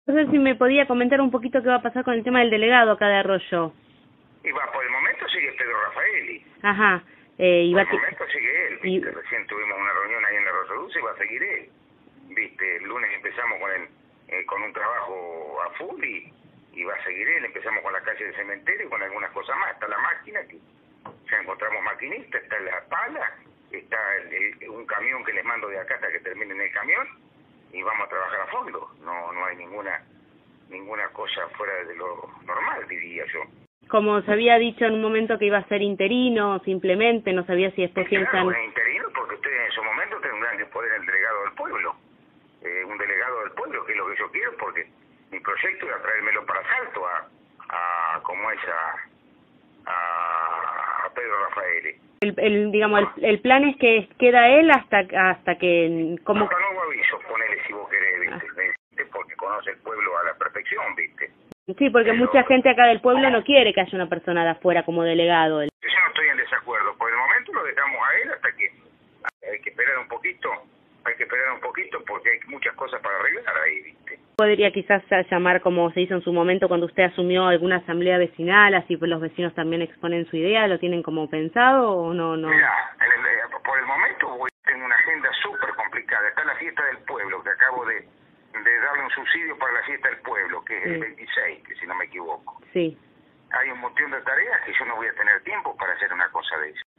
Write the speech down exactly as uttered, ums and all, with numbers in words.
No sé si me podía comentar un poquito qué va a pasar con el tema del delegado acá de Arroyo. Y va, por el momento sigue Pedro Rafaeli. Ajá. Eh, y por va el momento sigue él, ¿viste? Y... Recién tuvimos una reunión ahí en la Rosa Dulce y va a seguir él. ¿Viste? El lunes empezamos con el, eh, con un trabajo a full y, y va a seguir él. Empezamos con la calle del cementerio y con algunas cosas más. Está la máquina, que ya encontramos maquinistas, está la pala, está el, el, un camión que les mando de acá hasta que terminen el camión y vamos a trabajar a fondo. No, no hay ninguna, ninguna cosa fuera de lo normal, diría yo. Como se había dicho en un momento que iba a ser interino, simplemente, no sabía si después sí, piensan... Claro, es interino porque ustedes en su momento tendrán que poder el delegado del pueblo, eh, un delegado del pueblo, que es lo que yo quiero, porque mi proyecto era traérmelo para Salto, a, a como es a, a, a Pedro Rafaeli. El, el, digamos, el, el plan es que queda él hasta hasta que... ¿cómo? Hasta nuevo aviso, ponele si vos querés, ¿viste? Ah. Porque conoce el pueblo a la perfección, ¿viste? Sí, porque Pero, mucha gente acá del pueblo no quiere que haya una persona de afuera como delegado. Yo no estoy en desacuerdo. Por el momento lo dejamos a él hasta que hay que esperar un poquito, hay que esperar un poquito porque hay muchas cosas para arreglar ahí, ¿viste? Podría quizás llamar, como se hizo en su momento cuando usted asumió alguna asamblea vecinal, así los vecinos también exponen su idea, ¿lo tienen como pensado o no? no? Mira, por el momento voy, tengo una agenda súper complicada. Está la fiesta del pueblo, que acabo de... de darle un subsidio para la fiesta del pueblo, que es sí. el veintiséis, que si no me equivoco. Sí. Hay un montón de tareas que yo no voy a tener tiempo para hacer una cosa de eso.